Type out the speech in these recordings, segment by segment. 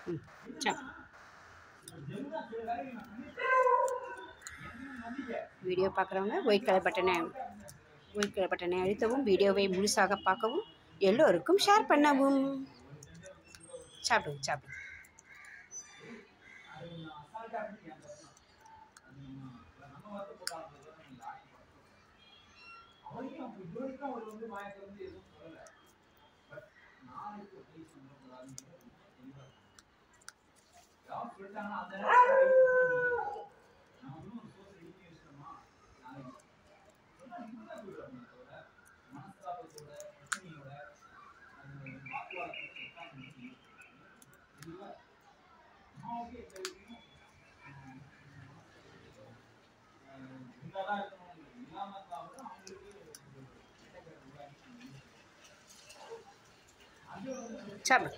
चल वीडियो பார்க்குறவங்க white colour பட்டனை அழுத்தவும் வீடியோவை முழுசாக பார்க்கவும் எல்லோருக்கும் ஷேர் பண்ணவும் சாப்பிடுங்க சாப்பிடு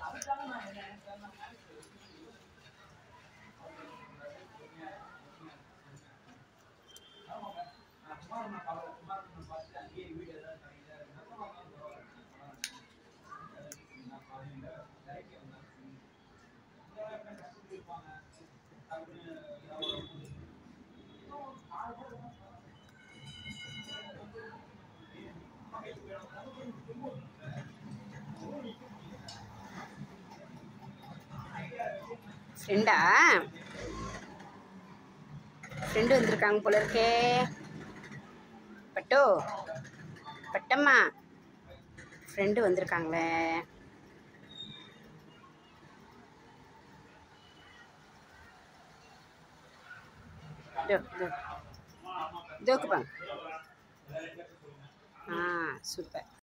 ஃப்ரெண்டு வந்திருக்காங்க போல இருக்கே. பட்டம்மா ஃப்ரெண்டு வந்திருக்காங்களே. இதோக்குப்பாங்க. சூப்பர்.